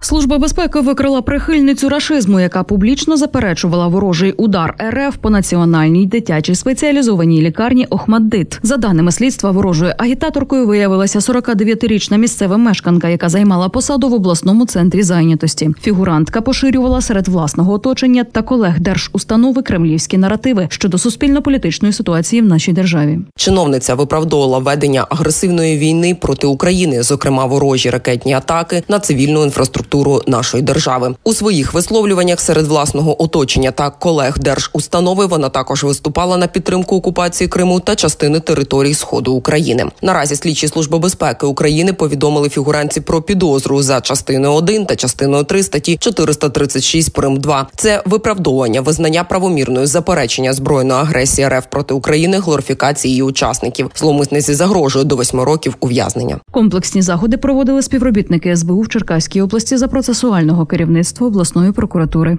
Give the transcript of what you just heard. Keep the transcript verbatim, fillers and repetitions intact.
Служба безпеки викрила прихильницю рашизму, яка публічно заперечувала ворожий удар РФ по національній дитячій спеціалізованій лікарні «Охмаддит». За даними слідства, ворожою агітаторкою виявилася сорокадев'ятирічна місцева мешканка, яка займала посаду в обласному центрі зайнятості. Фігурантка поширювала серед власного оточення та колег держустанови кремлівські наративи щодо суспільно-політичної ситуації в нашій державі. Чиновниця виправдовувала ведення агресивної війни проти України, зокрема ворожі ракетні атаки на цивільну інфраструктуру нашої держави. У своїх висловлюваннях серед власного оточення та колег держустанови вона також виступала на підтримку окупації Криму та частини територій Сходу України. Наразі слідчі Служби безпеки України повідомили фігурантці про підозру за частиною один та частиною три статті чотириста тридцять шість прим. два. Це виправдовування, визнання правомірною заперечення збройної агресії РФ проти України, глорифікації її учасників. Зловмисниці загрожує до восьми років ув'язнення. Комплексні заходи проводили співробітники ес бе у в Черкаській області за процесуального керівництва обласної прокуратури.